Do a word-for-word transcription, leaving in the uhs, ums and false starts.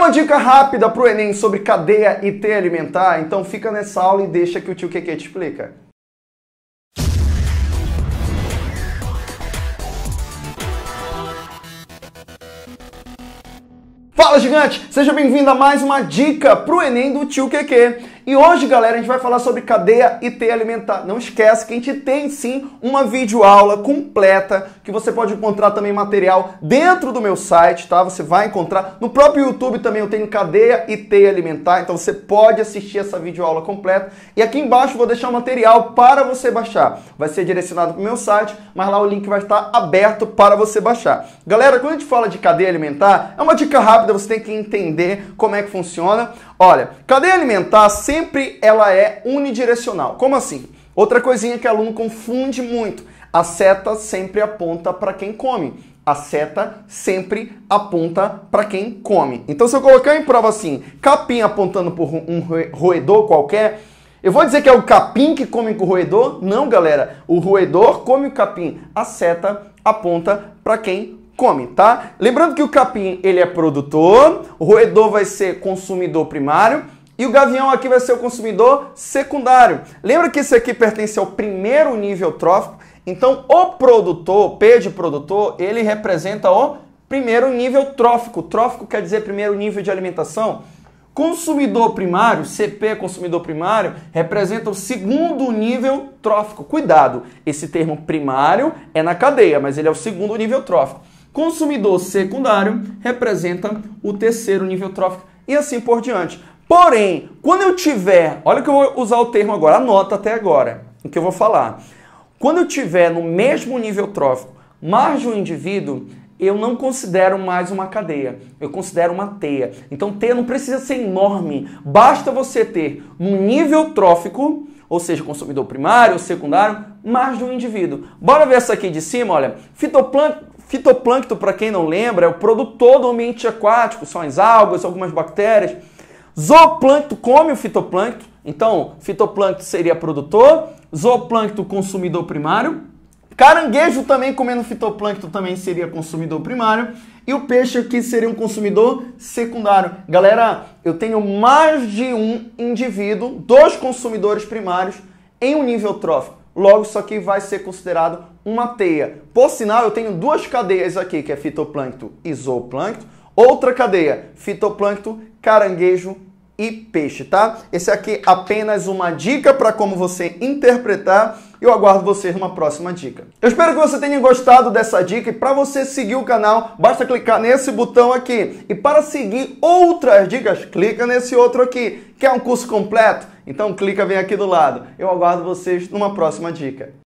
Uma dica rápida para o Enem sobre cadeia e teia alimentar, então fica nessa aula e deixa que o tio Keke te explica. Fala, gigante! Seja bem-vindo a mais uma dica para o Enem do tio Keke. E hoje, galera, a gente vai falar sobre cadeia e teia alimentar. Não esquece que a gente tem sim uma videoaula completa que você pode encontrar também material dentro do meu site, tá? Você vai encontrar no próprio YouTube também, eu tenho cadeia e teia alimentar, então você pode assistir essa videoaula completa. E aqui embaixo eu vou deixar o material para você baixar. Vai ser direcionado para o meu site, mas lá o link vai estar aberto para você baixar. Galera, quando a gente fala de cadeia alimentar, é uma dica rápida, você tem que entender como é que funciona. Olha, cadeia alimentar sempre ela é unidirecional. Como assim? Outra coisinha que o aluno confunde muito. A seta sempre aponta para quem come. A seta sempre aponta para quem come. Então, se eu colocar em prova assim, capim apontando por um roedor qualquer, eu vou dizer que é o capim que come com o roedor? Não, galera. O roedor come o capim. A seta aponta para quem come, tá? Lembrando que o capim, ele é produtor, o roedor vai ser consumidor primário e o gavião aqui vai ser o consumidor secundário. Lembra que esse aqui pertence ao primeiro nível trófico? Então, o produtor, P de produtor, ele representa o primeiro nível trófico. Trófico quer dizer primeiro nível de alimentação. Consumidor primário, C P, consumidor primário, representa o segundo nível trófico. Cuidado, esse termo primário é na cadeia, mas ele é o segundo nível trófico. Consumidor secundário representa o terceiro nível trófico e assim por diante. Porém, quando eu tiver, olha que eu vou usar o termo agora, anota até agora o que eu vou falar. Quando eu tiver no mesmo nível trófico mais de um indivíduo, eu não considero mais uma cadeia, eu considero uma teia. Então, teia não precisa ser enorme, basta você ter um nível trófico, ou seja, consumidor primário ou secundário, mais de um indivíduo. Bora ver essa aqui de cima, olha. Fitoplâncton, fitoplâncton, para quem não lembra, é o produtor do ambiente aquático, são as algas, algumas bactérias. Zooplâncton come o fitoplâncton, então fitoplâncton seria produtor, zooplâncton consumidor primário. Caranguejo também comendo fitoplâncton também seria consumidor primário. E o peixe aqui seria um consumidor secundário. Galera, eu tenho mais de um indivíduo, dois consumidores primários em um nível trófico. Logo, isso aqui vai ser considerado uma teia. Por sinal, eu tenho duas cadeias aqui, que é fitoplâncton e zooplâncton. Outra cadeia, fitoplâncton, caranguejo e peixe, tá? Esse aqui é apenas uma dica para como você interpretar. Eu aguardo vocês numa próxima dica. Eu espero que você tenha gostado dessa dica e para você seguir o canal, basta clicar nesse botão aqui. E para seguir outras dicas, clica nesse outro aqui, que é um curso completo. Então clica bem aqui do lado. Eu aguardo vocês numa próxima dica.